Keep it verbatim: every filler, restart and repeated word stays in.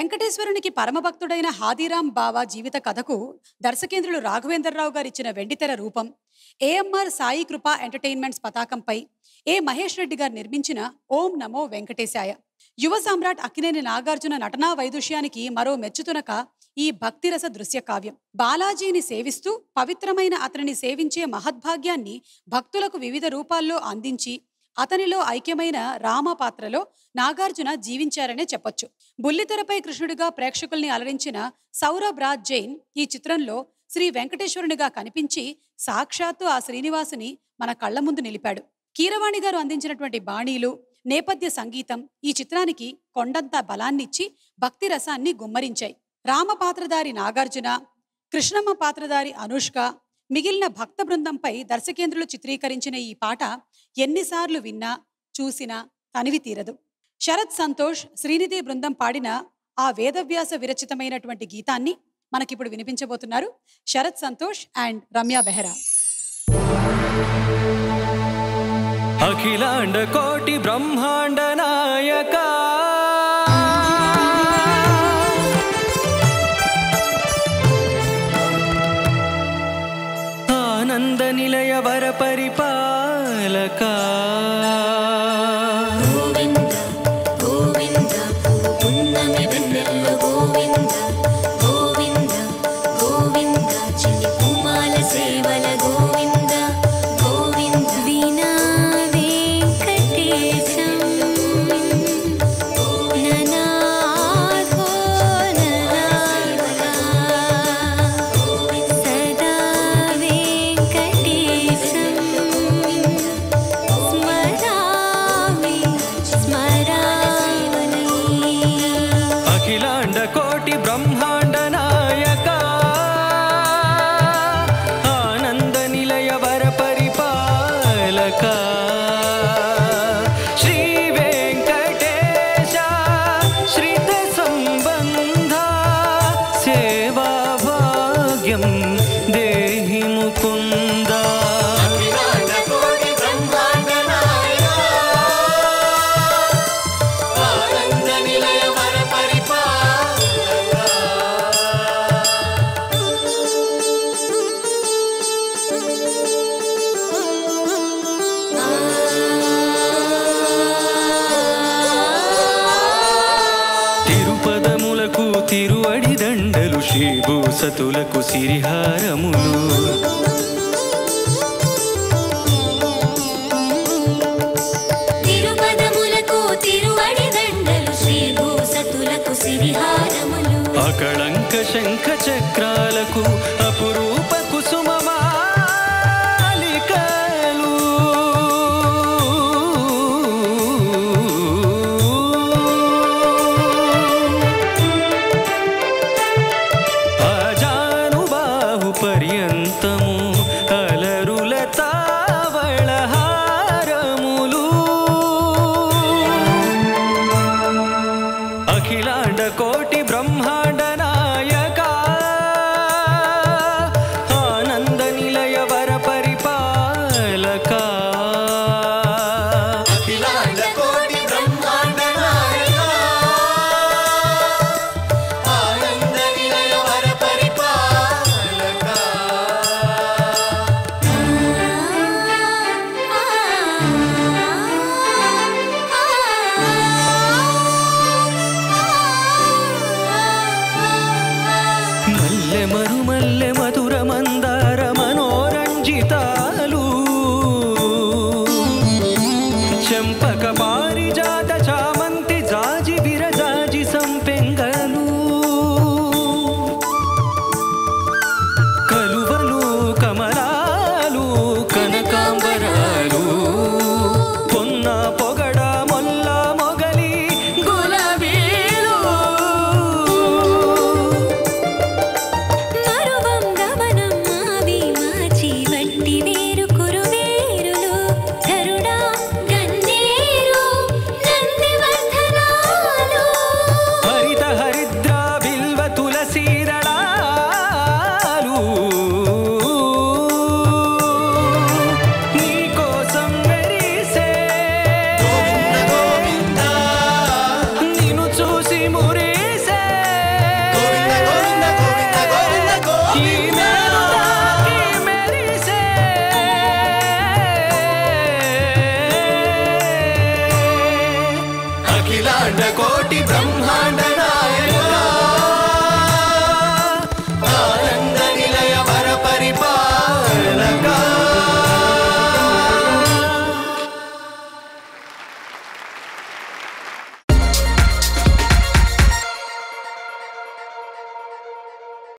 వెంకటేశ్వరునికి పరమభక్తుడైన హాదీరాం బావా జీవిత కథకు దర్శకేంద్రులు రాఘవేంద్రరావు గారు ఇచ్చిన వెండితెర రూపం ఏఎంఆర్ సాయి కృపా ఎంటర్టైన్మెంట్స్ పతాకంపై ఏ మహేష్ రెడ్డి గారు నిర్మించిన ఓం నమో వెంకటేశాయ. యువ సామ్రాట్ అక్కినేని నాగార్జున నటనా వైదుష్యానికి మరో మెచ్చుతునక ఈ భక్తిరస దృశ్య కావ్యం. బాలాజీని సేవిస్తూ పవిత్రమైన అతనిని సేవించే మహద్భాగ్యాన్ని భక్తులకు వివిధ రూపాల్లో అందించి అతనిలో ఐక్యమైన రామ పాత్రలో నాగార్జున జీవించారనే చెప్పొచ్చు. బుల్లితెరపై కృష్ణుడిగా ప్రేక్షకుల్ని అలరించిన సౌరభ్ రాజ్ జైన్ ఈ చిత్రంలో శ్రీ వెంకటేశ్వరునిగా కనిపించి సాక్షాత్తు ఆ శ్రీనివాసుని మన కళ్ల ముందు నిలిపాడు. కీరవాణి గారు అందించినటువంటి బాణీలు, నేపథ్య సంగీతం ఈ చిత్రానికి కొండంత బలాన్నిచ్చి భక్తి రసాన్ని గుమ్మరించాయి. రామ పాత్రధారి నాగార్జున, కృష్ణమ్మ పాత్రధారి అనుష్క, మిగిలిన భక్త బృందంపై దర్శకేంద్రులు చిత్రీకరించిన ఈ పాట ఎన్నిసార్లు విన్నా చూసినా తనివి తీరదు. శరత్ సంతోష్, శ్రీనిధి బృందం పాడిన ఆ వేదవ్యాస విరచితమైనటువంటి గీతాన్ని మనకిప్పుడు వినిపించబోతున్నారు శరత్ సంతోష్ అండ్ రమ్య బెహరా. అఖిలాండ కోటి బ్రహ్మాండ నాయక ఆనంద నిలయ వర పరిపాలక గోవింద గోవింద పున్నమి వెన్నెల గోవింద గోవింద గోవింద చిన్ని పూమాల సేవల గోవింద గోవింద వీణా వెంకటేశం ననాథో ననాథ సదా వెంకటేశం స్మరామి స్మరామి. అఖిలాండ కోటి బ్రహ్మాండ నాయక ఆనంద నిలయ వర పరిపాలక శ్రీ వెంకటేశ శ్రిత సంబంధ సేవా భాగ్యం దేహి ముకుంద. తిరుపదములకు తిరువడి దండలు శ్రీభూసతులకు సిరిహారములు తిరుపదములకు తిరువడి దండలు శ్రీభూసతులకు సిరిహారములు అకళంక శంఖ చక్రాలకు అపురూప కుసుమమాలికలు అజానుబాహు పర్యంతము అలరుల తావళహారములు అఖిలాండ కోటి బ్రహ్మాండ నాయక ఆనంద నిలయ వర పరిపాలక అఖిలాండ కోటి బ్రహ్మాండ నాయక ఆనంద నిలయ వర పరిపాలక. మల్లె మరుమల్లె మధుర మందార మనోరంజితాలు చెంపక పారిజాత చామంతి జాజి విరజాజి సంపెంగలు కలువలు కమలాలు కనకాంబ